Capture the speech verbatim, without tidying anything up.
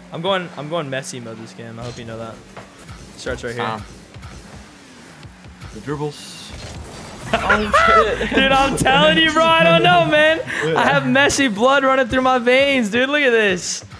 I'm going. I'm going MESSI mode this game. I hope you know that. Starts right here. Um, the dribbles. Oh shit. Dude, I'm telling you, bro. I don't know, man. I have MESSI blood running through my veins, dude. Look at this.